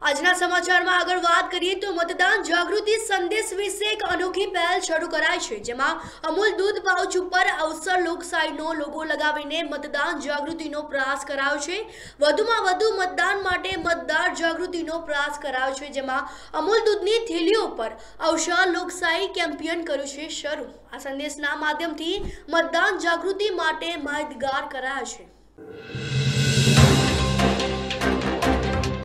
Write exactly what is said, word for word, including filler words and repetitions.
આજના સમાચારમાં આગળ વાત કરીએ તો મતદાન જાગૃતિ સંદેશ વિશે એક અનોખી પહેલ શરૂ કરાઈ છે, જેમાં અમૂલ દૂધ પાઉચ ઉપર અવસર લોકશાહીનો લોગો લગાવીને મતદાન જાગૃતિનો પ્રયાસ કરાયો છે। વધુમાં વધુ મતદાન માટે મતદાર જાગૃતિનો પ્રયાસ કરાયો છે, જેમાં અમૂલ દૂધની થેલીઓ પર અવસર લોકશાહી કેમ્પેન કર્યું છે શરૂ। આ સંદેશના માધ્યમથી મતદાન જાગૃતિ માટે માહિતગાર કરાયા છે।